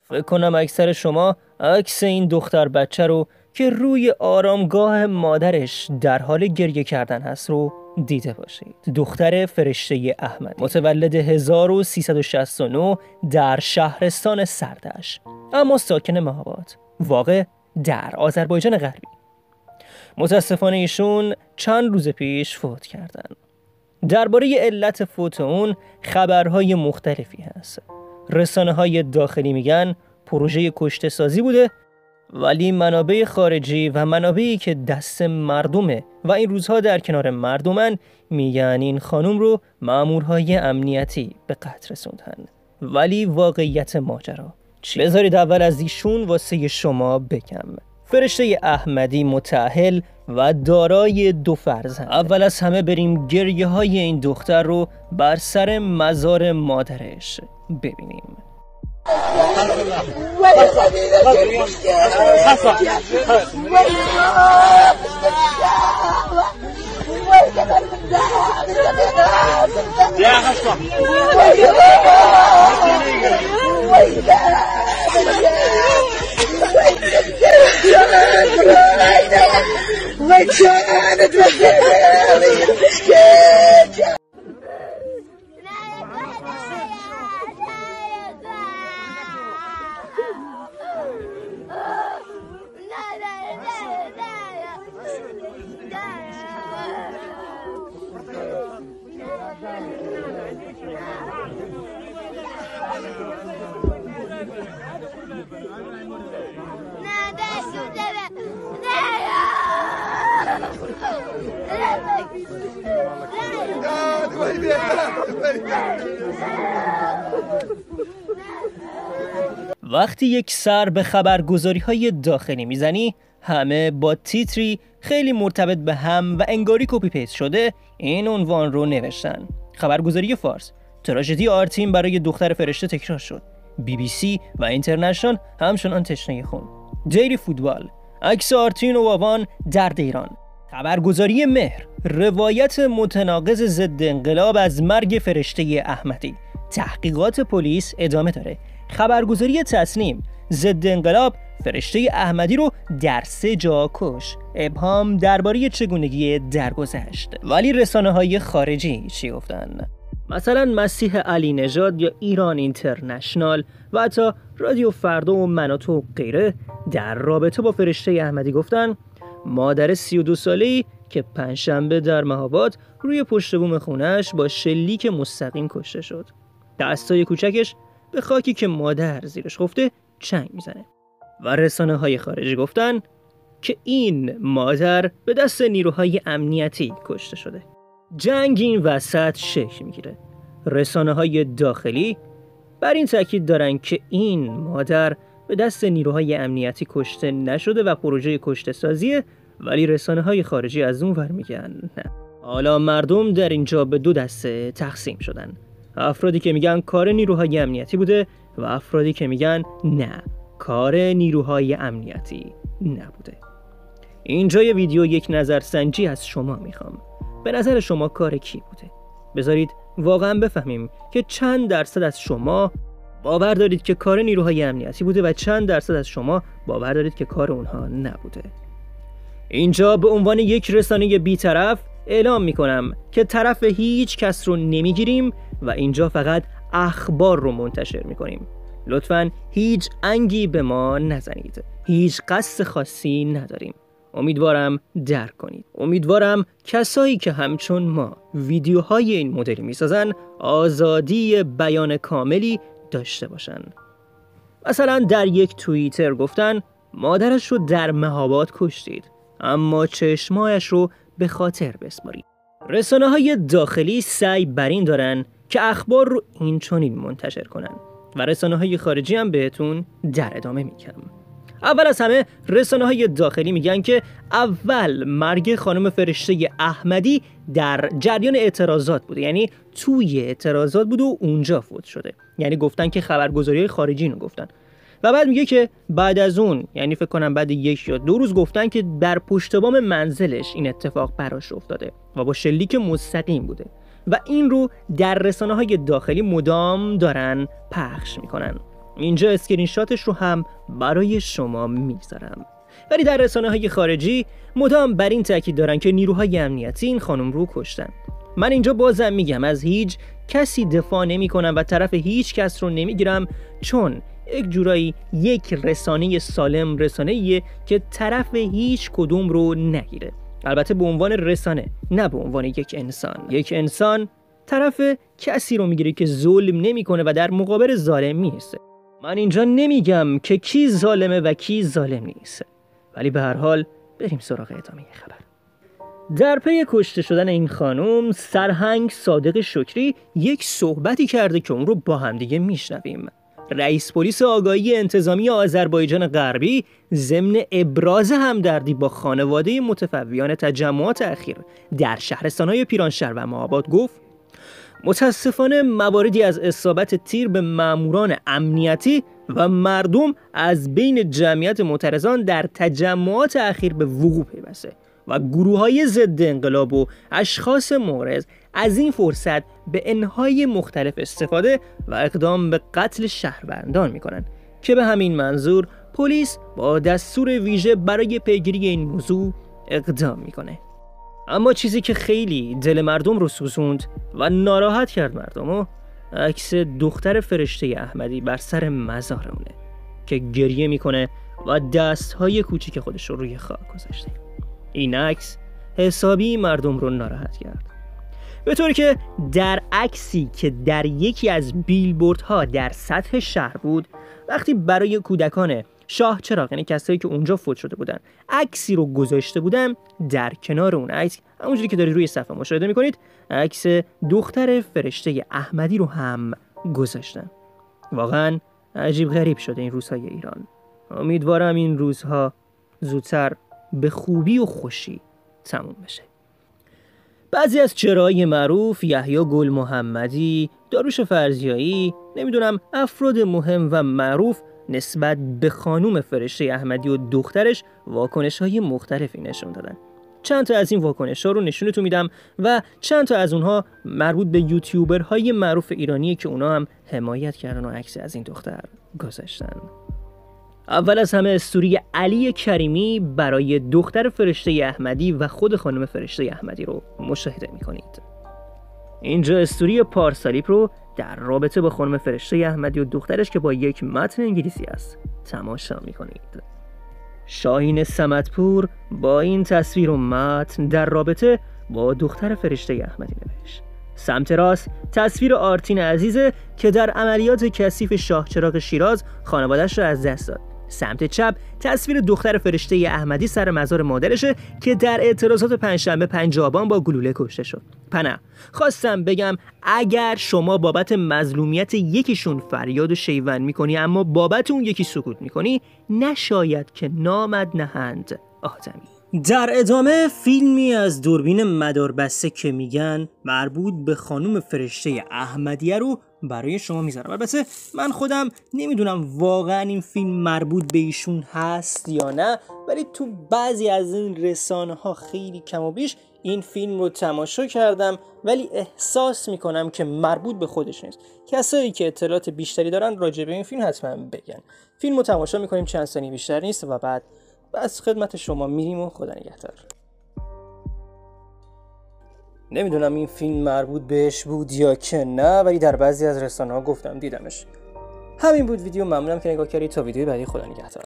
فکر کنم اکثر شما عکس این دختر بچه رو که روی آرامگاه مادرش در حال گریه کردن هست رو دیده باشید. دختر فرشته احمدی، متولد 1369 در شهرستان سردش، اما ساکن مهاباد، واقع در آذربایجان غربی. متاسفانه ایشون چند روز پیش فوت کردن. درباره علت فوت اون خبرهای مختلفی هست. رسانه‌های داخلی میگن پروژه کشته سازی بوده، ولی منابع خارجی و منابعی که دست مردمه و این روزها در کنار مردمن میگن این خانم رو مامورهای امنیتی به قتل رسوندن. ولی واقعیت ماجرا چی؟ بذارید اول از ایشون واسه شما بگم. فرشته احمدی متأهل و دارای 2 فرزند. اول از همه بریم گریه های این دختر رو بر سر مزار مادرش ببینیم. وقتی یک سر به خبرگزاری‌های داخلی میزنی، همه با تیتری خیلی مرتبط به هم و انگاری کپی پیست شده این عنوان رو نوشتن. خبرگزاری فارس: تراژدی آرتین برای دختر فرشته تکرار شد. BBC و اینترنشنال همچنان تشنه خون. دیلی فوتبال: عکس آرتین و واوان درد ایران. خبرگزاری مهر: روایت متناقض ضد انقلاب از مرگ فرشته احمدی. تحقیقات پلیس ادامه داره. خبرگزاری تصنیم: ضد انقلاب فرشته احمدی رو در 3 جا کش. ابهام درباره چگونگی درگذشت. ولی رسانه‌های خارجی چی گفتن؟ مثلا مسیح علی نژاد یا ایران اینترنشنال و حتی رادیو فردا و مناطق و غیره در رابطه با فرشته احمدی گفتن مادر 32 ساله‌ای که پنجشنبه در مهاباد روی پشت بوم خونش با شلیک مستقیم کشته شد. دستای کوچکش به خاکی که مادر زیرش خفته چنگ میزنه. و رسانه‌های خارجی گفتن که این مادر به دست نیروهای امنیتی کشته شده. جنگ این وسط شکل میگیره. رسانه‌های داخلی بر این تاکید دارن که این مادر به دست نیروهای امنیتی کشته نشده و پروژه کشته سازیه، ولی رسانه‌های خارجی از اون ور میگن نه. حالا مردم در اینجا به 2 دسته تقسیم شدن. افرادی که میگن کار نیروهای امنیتی بوده و افرادی که میگن نه، کار نیروهای امنیتی نبوده. اینجای ویدیو یک نظرسنجی از شما میخوام. به نظر شما کار کی بوده؟ بذارید واقعا بفهمیم که چند درصد از شما باور دارید که کار نیروهای امنیتی بوده و چند درصد از شما باور دارید که کار اونها نبوده. اینجا به عنوان یک رسانه بی‌طرف اعلام میکنم که طرف هیچ کس رو نمیگیریم و اینجا فقط اخبار رو منتشر میکنیم. لطفاً هیچ انگی به ما نزنید. هیچ قصد خاصی نداریم. امیدوارم درک کنید. امیدوارم کسایی که همچون ما ویدیوهای این مدلی میسازن آزادی بیان کاملی داشته باشن. مثلا در یک توییتر گفتن مادرش رو در مهاباد کشتید، اما چشمایش رو به خاطر بسپارید. رسانه‌های داخلی سعی بر این دارن که اخبار رو این چنین منتشر کنن و رسانه‌های خارجی هم بهتون در ادامه میگم. اول از همه رسانه‌های داخلی میگن که اول مرگ خانم فرشته احمدی در جریان اعتراضات بوده، یعنی توی اعتراضات بود و اونجا فوت شده. یعنی گفتن که خبرگزاری‌های خارجی اینو گفتن. و بعد میگه که بعد از اون، یعنی فکر کنم بعد 1 یا 2 روز گفتن که در پشت بام منزلش این اتفاق براش افتاده و با شلیک مستقیم بوده و این رو در رسانه‌های داخلی مدام دارن پخش میکنن. اینجا اسکرین شاتش رو هم برای شما میذارم. ولی در رسانه‌های خارجی مدام بر این تاکید دارن که نیروهای امنیتی این خانم رو کشتن. من اینجا بازم میگم از هیچ کسی دفاع نمی‌کنم و طرف هیچ کس رو نمیگیرم، چون یک جورایی یک رسانه سالم رسانه‌ایه که طرف هیچ کدوم رو نگیره. البته به عنوان رسانه، نه به عنوان یک انسان. یک انسان طرف کسی رو میگیره که ظلم نمیکنه و در مقابل ظالم میسته. من اینجا نمیگم که کی ظالمه و کی ظالم نیست، ولی به هر حال بریم سراغ ادامه خبر. در پی کشته شدن این خانم، سرهنگ صادق شکری یک صحبتی کرده که اون رو با هم دیگه میشنویم. رئیس پلیس آگاهی انتظامی آذربایجان غربی ضمن ابراز همدردی با خانواده متفویان تجمعات اخیر در شهرستان‌های پیرانشهر و مهاباد گفت: متاسفانه مواردی از اصابت تیر به ماموران امنیتی و مردم از بین جمعیت معترضان در تجمعات اخیر به وقوع پیوسته و گروه‌های ضد انقلاب و اشخاص معارض از این فرصت به انهای مختلف استفاده و اقدام به قتل شهروندان می‌کنند که به همین منظور پلیس با دستور ویژه برای پیگیری این موضوع اقدام می‌کنه. اما چیزی که خیلی دل مردم رو سوزوند و ناراحت کرد مردمو، عکس دختر فرشته احمدی بر سر مزار اونه که گریه میکنه و دستهای کوچیک خودش رو روی خاک گذاشته. این عکس حسابی مردم رو ناراحت کرد، به طوری که در عکسی که در یکی از بیلبوردها در سطح شهر بود، وقتی برای کودکان شاه چراغ، یعنی کسایی که اونجا فوت شده بودن، عکسی رو گذاشته بودن، در کنار اون عکس، همونجوری که دارید روی صفحه مشاهده میکنید، عکس دختر فرشته احمدی رو هم گذاشتن. واقعا عجیب غریب شده این روزهای ایران. امیدوارم این روزها زودتر به خوبی و خوشی تموم بشه. بعضی از چهره‌های معروف، یحیی گل محمدی، داروش فرزیایی، نمیدونم افراد مهم و معروف نسبت به خانوم فرشته احمدی و دخترش واکنش‌های مختلفی نشون دادن. چند تا از این واکنش‌ها رو نشونتون میدم و چند تا از اونها مربوط به یوتیوبرهای معروف ایرانیه که اونا هم حمایت کردن و عکس از این دختر گذاشتن. اول از همه استوری علی کریمی برای دختر فرشته احمدی و خود خانم فرشته احمدی رو مشاهده میکنید. اینجا استوری پارسالیپ رو در رابطه با خانم فرشته احمدی و دخترش که با یک متن انگلیسی است تماشا میکنید. شاهین صمدپور با این تصویر و متن در رابطه با دختر فرشته احمدی نوشت: سمت راست تصویر آرتین عزیزه که در عملیات کثیف شاه چراغ شیراز خانواده‌اش را از دست داد. سمت چپ تصویر دختر فرشته احمدی سر مزار مادرشه که در اعتراضات پنجشنبه 5 آبان با گلوله کشته شد. پنه خواستم بگم اگر شما بابت مظلومیت یکیشون فریاد و شیون میکنی اما بابت اون یکی سکوت میکنی، نشاید که نامد نهند آدمی. در ادامه فیلمی از دوربین مداربسته که میگن مربوط به خانم فرشته احمدیه رو برای شما میذارم. البته من خودم نمیدونم واقعا این فیلم مربوط به ایشون هست یا نه، ولی تو بعضی از این رسانه ها خیلی کم و بیش این فیلم رو تماشا کردم، ولی احساس میکنم که مربوط به خودش نیست. کسایی که اطلاعات بیشتری دارن راجع به این فیلم حتما بگن. فیلم رو تماشا میکنیم، چند ثانیه بیشتر نیست و بعد بس خدمت شما میریم و خدا نگهدار. نمیدونم این فیلم مربوط بهش بود یا که نه، ولی در بعضی از رسانه‌ها گفتم دیدمش. همین بود ویدیو، ممنونم که نگاه کردید. تا ویدیو بعدی، خدا نگهدار.